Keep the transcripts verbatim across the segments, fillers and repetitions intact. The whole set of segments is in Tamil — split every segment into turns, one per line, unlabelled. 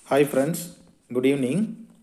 Hi friends, good evening.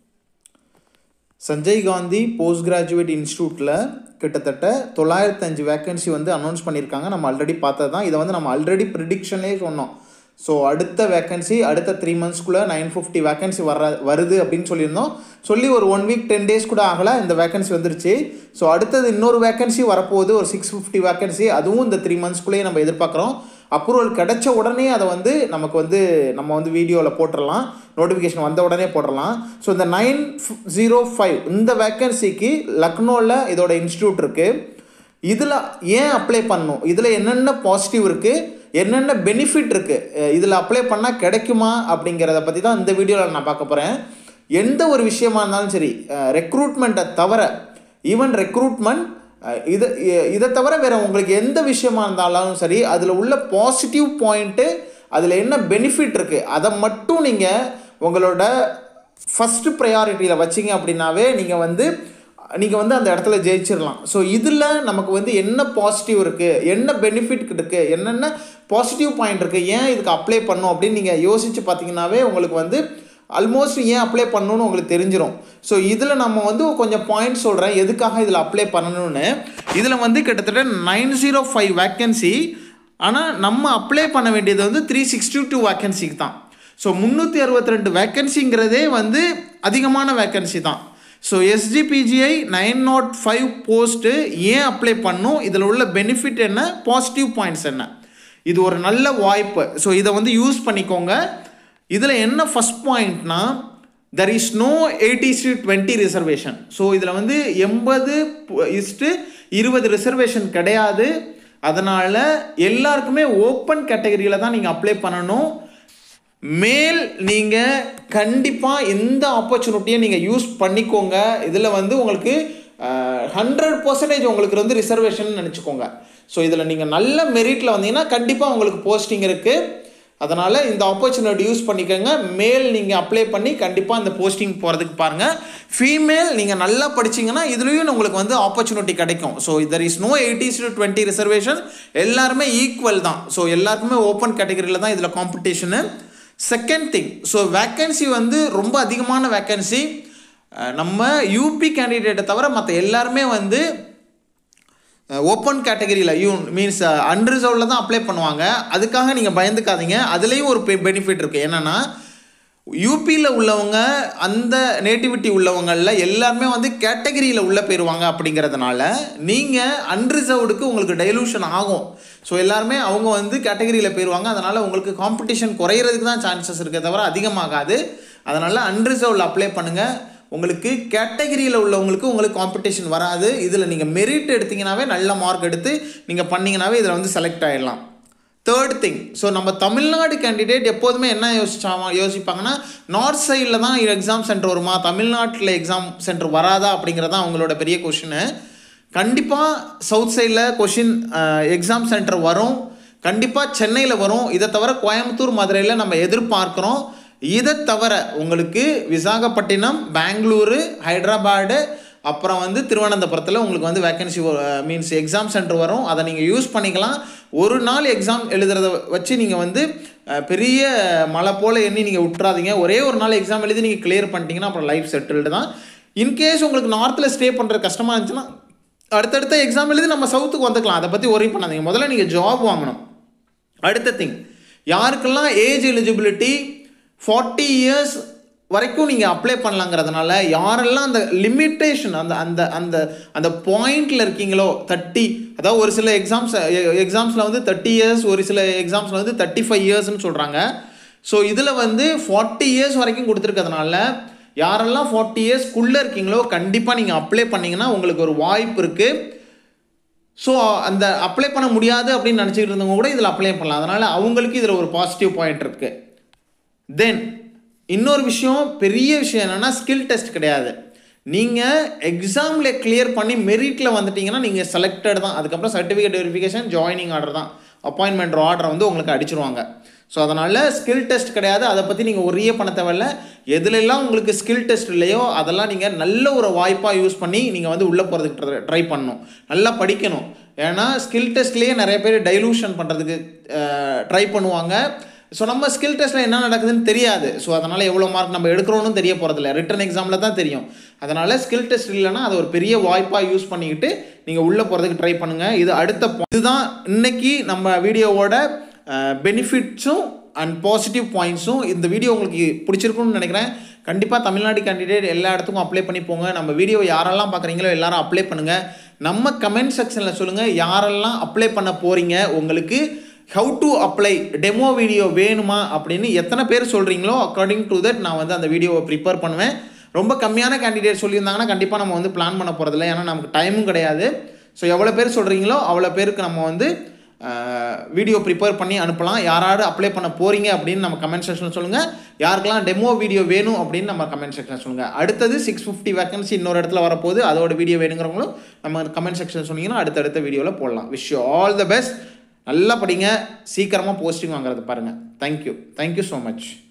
Sgpgi Postgraduate Instituteல கிட்டத்தட்ட தொள்ளாயிரத்து ஐந்து வேகன்சி வந்து அனௌன்ஸ் பண்ணிருக்காங்க. நம்ம ஆல்ரெடி பார்த்தது தான். இத வந்து நம்ம ஆல்ரெடி பிரெடிக்ஷன்லயே சொன்னோம். சோ அடுத்த வேகன்சி அடுத்த three months குள்ள nine fifty வேகன்சி வருது அப்படினு சொல்லிருந்தோம். சொல்லி ஒரு one week ten days கூட ஆகல இந்த வேகன்சி வந்துருச்சு. சோ அடுத்து இன்னொரு வேகன்சி வரப்போகுது ஒரு six fifty வேகன்சி அதுவும் இந்த three months குள்ளே நம்ம எதிர்பார்க்கறோம். அப்ரூவல் கிடைச்ச உடனே அத வந்து நமக்கு வந்து நம்ம வந்து வீடியோல போட்றலாம். நோட்டிஃபிகேஷன் வந்த உடனே போட்றலாம். சோ இந்த nine oh five இந்த வேகன்சிக்கு லக்னோல இதோட இன்ஸ்டிடியூட் இருக்கு. இதுல ஏன் அப்ளை பண்ணனும்? இதுல என்னென்ன பாசிட்டிவ் இருக்கு? என்னென்ன பெனிஃபிட் இருக்கு? இதுல அப்ளை பண்ணா கிடைக்குமா அப்படிங்கறத பத்தி தான் இந்த வீடியோல நான் பார்க்க போறேன். எந்த ஒரு விஷயமா இருந்தாலும் சரி ரெக்ரூட்மென்ட்ட தவிர ஈவன் ரெக்ரூட்மென்ட் இது இத தவிர வேற உங்களுக்கு எந்த விஷயமா இருந்தாலும் சரி அதுல உள்ள பாசிட்டிவ் பாயிண்ட் அதுல என்ன பெனிஃபிட் இருக்கு அத மட்டும் நீங்க உங்களோட ஃபர்ஸ்ட் பிரையாரிட்டில வச்சீங்க அப்படினாவே நீங்க வந்து நீங்க வந்து அந்த இடத்துல ஜெயிச்சிரலாம். சோ இதுல நமக்கு வந்து என்ன பாசிட்டிவ் இருக்கு என்ன பெனிஃபிட் இருக்கு என்னென்ன பாசிட்டிவ் பாயிண்ட் இருக்கு ஏன் இதுக்கு அப்ளை பண்ணனும் அப்படி நீங்க யோசிச்சு பாத்தீங்கனாவே உங்களுக்கு வந்து ஆல்மோஸ்ட் ஏன் அப்ளை பண்ணனும்னு உங்களுக்கு தெரிஞ்சிரும். சோ இதுல நம்ம வந்து கொஞ்சம் பாயிண்ட் சொல்றேன் எதுக்காக இதுல அப்ளை பண்ணனும்னு. இதுல வந்து கிட்டத்தட்ட nine oh five வேகன்சி ஆனா நம்ம அப்ளை பண்ண வேண்டியது வந்து three sixty-two வேகன்சிக்கு தான். சோ three sixty-two வேகன்சிங்கிறதே வந்து அதிகமான வேகன்சி தான். So Sgpgi nine oh five post ஏன் அப்ளை பண்ணனும் இதுல உள்ள பெனிஃபிட் என்ன பாசிட்டிவ் பாயிண்ட்ஸ் என்ன இது ஒரு நல்ல வாய்ப்பு. சோ இத வந்து யூஸ் பண்ணிக்கோங்க. இதுல என்ன ஃபர்ஸ்ட் பாயிண்ட்னா there is no eighty to twenty reservation. So இதுல வந்து eighty twenty ரிசர்வேஷன் கிடையாது. அதனால எல்லாருக்குமே ஓபன் கேட்டகரியில தான் நீங்க அப்ளை பண்ணனும். மேல் நீங்க கண்டிப்பா இந்த ஆப்பர்சூனிட்டியை நீங்க யூஸ் பண்ணிக்கோங்க. இதுல வந்து உங்களுக்கு one hundred percent உங்களுக்கு வந்து ரிசர்வேஷன் நினைச்சுக்கோங்க. சோ இதுல நீங்க நல்ல மெரிட்ல வந்தீங்கன்னா கண்டிப்பா உங்களுக்கு போஸ்டிங் இருக்கு. அதனால இந்த ஆப்பர்சூனிட்டி யூஸ் பண்ணிக்கங்க. மேல் நீங்க அப்ளை பண்ணி கண்டிப்பா அந்த போஸ்டிங் போறதுக்கு பாருங்க. ஃபீமேல் நீங்க நல்லா படிச்சீங்கன்னா இதுலயும் உங்களுக்கு வந்து ஆப்பர்சூனிட்டி கிடைக்கும். So there is no eighty to twenty reservation எல்லாரும் ஈக்குவல் தான். சோ எல்லாருக்குமே ஓபன் கேட்டகரியில தான் இதுல competition. Second thing so vacancy வந்து ரொம்ப அதிகமான வேகன்சி. நம்ம யூபி கேண்டிடேட்டை தவிர மற்ற எல்லாருமே வந்து ஓப்பன் கேட்டகரியில் யூ மீன்ஸ் அன்ரிசர்வ்ல தான் அப்ளை பண்ணுவாங்க. அதுக்காக நீங்கள் பயந்துக்காதீங்க. அதுலேயும் ஒரு பெனிஃபிட் இருக்குது. என்னென்னா யூபியில் உள்ளவங்க அந்த நேட்டிவிட்டி உள்ளவங்களில் எல்லாருமே வந்து கேட்டகரியில் உள்ளே போயிடுவாங்க. அப்படிங்கிறதுனால நீங்கள் அன்ரிசர்வ்டுக்கு உங்களுக்கு டைலூஷன் ஆகும். ஸோ எல்லாருமே அவங்க வந்து கேட்டகரியில் போயிடுவாங்க. அதனால் உங்களுக்கு காம்படிஷன் குறையிறதுக்கு தான் சான்சஸ் இருக்கே தவிர அதிகமாகாது. அதனால் அன்ரிசர்வ்ல அப்ளை பண்ணுங்கள். உங்களுக்கு கேட்டகரியில் உள்ளவங்களுக்கு உங்களுக்கு காம்படிஷன் வராது. இதில் நீங்கள் மெரிட் எடுத்தீங்கன்னாவே நல்ல மார்க் எடுத்து நீங்கள் பண்ணிங்கனாவே இதில் வந்து செலக்ட் ஆகிடலாம். தேர்ட் திங் ஸோ நம்ம தமிழ்நாடு கேண்டிடேட் எப்போதுமே என்ன யோசிச்சா யோசிப்பாங்கன்னா நார்த் சைடில் தான் எக்ஸாம் சென்டர் வருமா தமிழ்நாட்டில் எக்ஸாம் சென்டர் வராதா அப்படிங்கிறதான் அவங்களோட பெரிய கொஷின். கண்டிப்பாக சவுத் சைடில் கொஷின் எக்ஸாம் சென்டர் வரும். கண்டிப்பாக சென்னையில் வரும். இதை தவிர கோயம்புத்தூர் மதுரையில் நம்ம எதிர்பார்க்குறோம். இதை தவிர உங்களுக்கு விசாகப்பட்டினம் பெங்களூரு ஹைதராபாடு அப்புறம் வந்து திருவனந்தபுரத்தில் உங்களுக்கு வந்து வேகன்சி மீன்ஸ் எக்ஸாம் சென்டர் வரும். அதை நீங்கள் யூஸ் பண்ணிக்கலாம். ஒரு நாள் எக்ஸாம் எழுதுறத வச்சு நீங்கள் வந்து பெரிய மலை போல் எண்ணி நீங்கள் விட்டுறாதீங்க. ஒரே ஒரு நாள் எக்ஸாம் எழுதி நீங்கள் கிளியர் பண்ணிட்டீங்கன்னா அப்புறம் லைஃப் செட்டில்டு தான். இன்கேஸ் உங்களுக்கு நார்த்தில் ஸ்டே பண்ணுற கஷ்டமாக இருந்துச்சுன்னா அடுத்தடுத்த எக்ஸாம் எழுதி நம்ம சவுத்துக்கு வந்துக்கலாம். அதை பற்றி ஒரி பண்ணாதீங்க. முதல்ல நீங்கள் ஜாப் வாங்கணும். அடுத்த திங் யாருக்கெல்லாம் ஏஜ் எலிஜிபிலிட்டி ஃபார்ட்டி இயர்ஸ் வரைக்கும் நீங்கள் அப்ளை பண்ணலாங்கிறதுனால யாரெல்லாம் அந்த லிமிட்டேஷன் அந்த அந்த அந்த அந்த பாயிண்டில் இருக்கீங்களோ தேர்ட்டி அதாவது ஒரு சில எக்ஸாம்ஸ் எக்ஸாம்ஸில் வந்து தேர்ட்டி இயர்ஸ் ஒரு சில எக்ஸாம்ஸில் வந்து தேர்ட்டி ஃபைவ் இயர்ஸ்னு சொல்கிறாங்க. ஸோ இதில் வந்து ஃபார்ட்டி இயர்ஸ் வரைக்கும் கொடுத்துருக்கிறதுனால யாரெல்லாம் ஃபார்ட்டி இயர்ஸ்க்குள்ளே இருக்கீங்களோ கண்டிப்பாக நீங்கள் அப்ளை பண்ணிங்கன்னா உங்களுக்கு ஒரு வாய்ப்பு இருக்குது. ஸோ அந்த அப்ளை பண்ண முடியாது அப்படின்னு நினச்சிக்கிட்டு இருந்தவங்க கூட இதில் அப்ளை பண்ணலாம். அதனால் அவங்களுக்கு இதில் ஒரு பாசிட்டிவ் பாயிண்ட் இருக்குது. தென் இன்னொரு விஷயம் பெரிய விஷயம் என்னென்னா ஸ்கில் டெஸ்ட் கிடையாது. நீங்கள் எக்ஸாமில் கிளியர் பண்ணி மெரிட்டில் வந்துட்டீங்கன்னா நீங்கள் செலக்டட் தான். அதுக்கப்புறம் சர்டிஃபிகேட் வெரிஃபிகேஷன் ஜாயினிங் ஆர்டர் தான். அப்பாயின்மெண்ட் ஆர்டரை வந்து உங்களுக்கு அடிச்சிருவாங்க. ஸோ அதனால் ஸ்கில் டெஸ்ட் கிடையாது. அதை பற்றி நீங்கள் ஒரே பண்ண தேவையில்ல. எதுலெல்லாம் உங்களுக்கு ஸ்கில் டெஸ்ட் இல்லையோ அதெல்லாம் நீங்கள் நல்ல ஒரு வாய்ப்பாக யூஸ் பண்ணி நீங்கள் வந்து உள்ளே போகிறதுக்கு ட்ரை பண்ணணும். நல்லா படிக்கணும். ஏன்னா ஸ்கில் டெஸ்ட்லேயே நிறைய பேர் டைலூஷன் பண்ணுறதுக்கு ட்ரை பண்ணுவாங்க. ஸோ நம்ம ஸ்கில் டெஸ்ட்டில் என்ன நடக்குதுன்னு தெரியாது. ஸோ அதனால் எவ்வளோ மார்க் நம்ம எடுக்கிறோன்னு தெரிய போகிறதில்ல, ரிட்டன் எக்ஸாமில் தான் தெரியும். அதனால் ஸ்கில் டெஸ்ட் இல்லைன்னா அது ஒரு பெரிய வாய்ப்பாக யூஸ் பண்ணிக்கிட்டு நீங்கள் உள்ளே போகிறதுக்கு ட்ரை பண்ணுங்கள். இது அடுத்த இதுதான் இன்றைக்கி நம்ம வீடியோவோட பெனிஃபிட்ஸும் அண்ட் பாசிட்டிவ் பாயிண்ட்ஸும். இந்த வீடியோ உங்களுக்கு பிடிச்சிருக்குன்னு நினைக்கிறேன். கண்டிப்பாக தமிழ்நாடு கேண்டிடேட் எல்லா இடத்துக்கும் அப்ளை பண்ணி போங்க. நம்ம வீடியோ யாரெல்லாம் பார்க்குறீங்களோ எல்லாரும் அப்ளை பண்ணுங்கள். நம்ம கமெண்ட் செக்ஷனில் சொல்லுங்கள் யாரெல்லாம் அப்ளை பண்ண போகிறீங்க, உங்களுக்கு how to apply demo video வேணுமா அப்படின்னு எத்தனை பேர் சொல்கிறீங்களோ அக்கார்டிங் டு தட் நான் வந்து அந்த வீடியோவை ப்ரிப்பேர் பண்ணுவேன். ரொம்ப கம்மியான கேண்டிடேட் சொல்லியிருந்தாங்கன்னா கண்டிப்பாக நம்ம வந்து பிளான் பண்ண போகிறதில்ல, ஏன்னா நமக்கு டைமும் கிடையாது. ஸோ எவ்வளோ பேர் சொல்கிறீங்களோ அவ்வளோ பேருக்கு நம்ம வந்து வீடியோ ப்ரிப்பேர் பண்ணி அனுப்பலாம். யாராவது அப்ளை பண்ண போகிறீங்க அப்படின்னு நம்ம கமெண்ட் செக்ஷனில் சொல்லுங்கள். யாருக்கெல்லாம் டெமோ வீடியோ வேணும் அப்படின்னு நம்ம கமெண்ட் செக்ஷனில் சொல்லுங்கள். அடுத்தது சிக்ஸ் ஃபிஃப்டி வேகன்சி இன்னொரு இடத்துல வரப்போகுது, அதோட வீடியோ வேணுங்கிறவங்களும் நம்ம கமெண்ட் செக்ஷனில் சொன்னீங்கன்னா அடுத்தடுத்த வீடியோவில் போடலாம். Wish you all the best. நல்லா படிங்க, சீக்கிரமாக போஸ்டிங் வாங்குறது பாருங்கள். Thank you thank you so much.